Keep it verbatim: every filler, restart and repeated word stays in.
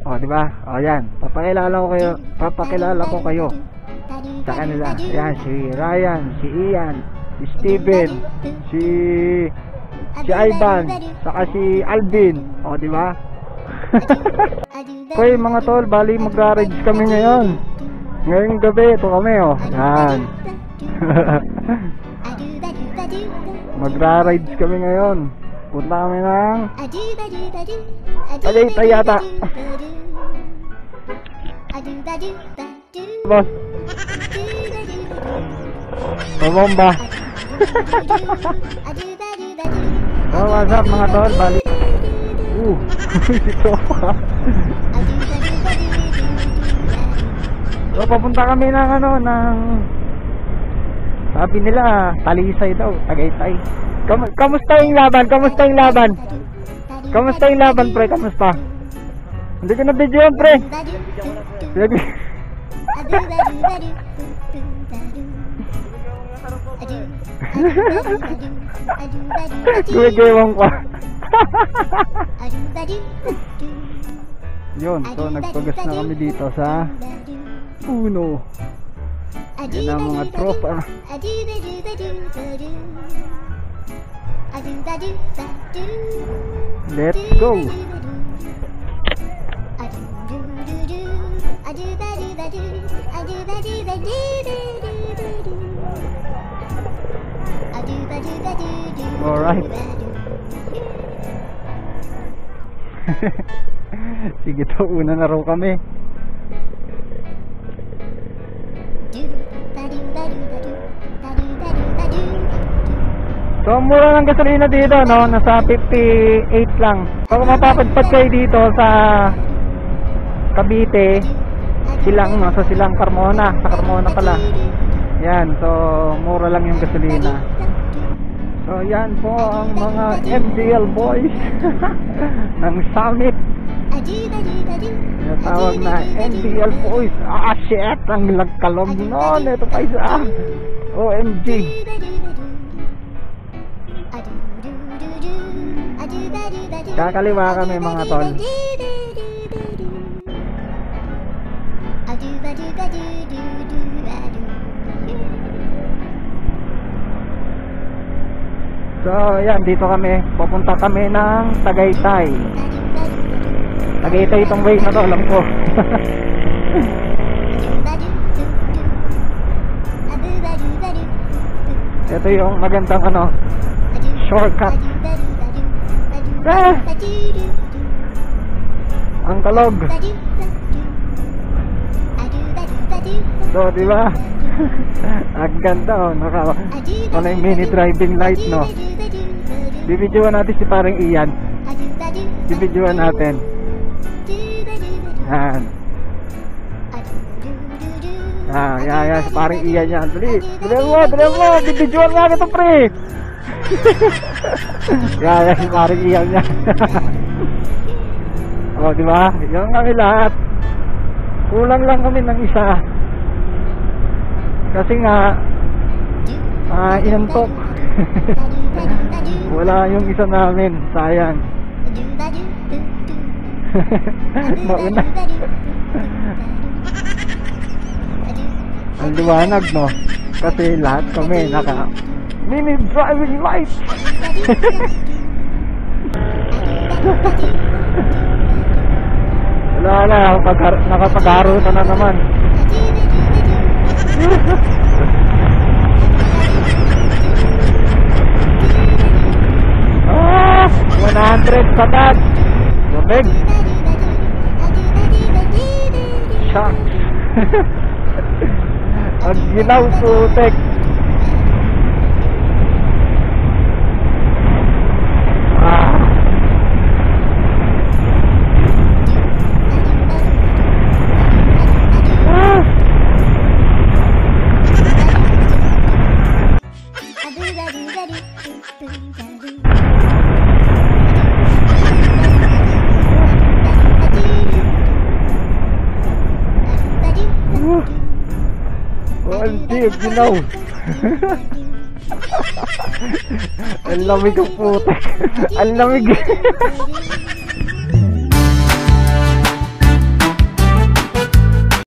O, di ba? O, yan. Papakilala ko kayo. Papakilala ko kayo sa kanila. Yan, si Ryan, si Ian, si Steven, si si Ivan, saka si Alvin. O, di ba? Okay, mga tol, bali magra-rides kami ngayon. Ngayong gabi, ito kami, oh. Yan. Magra-rides kami ngayon. Punta kami ng Tagaytay yata. Boss. Pabomba. Oh, what's up mga tol? Bali. Uh, ito pa. So, papunta kami ng ano, ng sabi nila, Talisay daw, Tagaytay. Kam kamusta yung laban? Kamusta yung laban? Kamusta yung laban, pre? Kamusta? Hindi ko na video, pre. Gawin-gawin ko. Yun, so nagpagas na kami dito sa Puno. Yan ang mga tropa. Let's go. Alright. Sige to, una na raw kami. So, mura ng gasolina dito, no? Nasa fifty-eight lang. Pag mapapadpad kayo dito sa Cavite, silang, no? Sa silang Carmona. Sa Carmona pala. Yan, so, mura lang yung gasolina. So, yan po ang mga M D L boys ng Summit. Natawag na M D L boys. Ah, shit! Ang lagkalog nun. Ito pa isa. O M G. Kakaliwa kami mga tol. So, yan, dito kami. Pupunta kami ng Tagaytay. Tagaytay itong way na to, alam ko. Ito yung magandang ano, shortcut. Ah! Ang kalog. So, di ba? Ang ganda, oh. Naka, ano yung mini driving light, no? Bibidyoan natin si paring Ian. Bibidyoan natin. Yan. Ah, yan, yan. Si paring Ian yan. Dali, dali mo, dali mo. Bibidyoan nga ito, pre. Yan, yan. Si paring Ian yan. O, di ba? Yan kami lahat. Kulang lang kami ng isa. Kasi nga ah, inantok. Wala yung isa namin. Sayang. Mauna. Ang liwanag, no? Kasi lahat kami naka mini driving light. Wala na, nakapag-arutan na naman. Ah, one hundred patat. Lumig. Shucks. Ang ginaw putek. Ah. Ah. Ang deep, you know. Ang lamig ang putek. Ang lamig.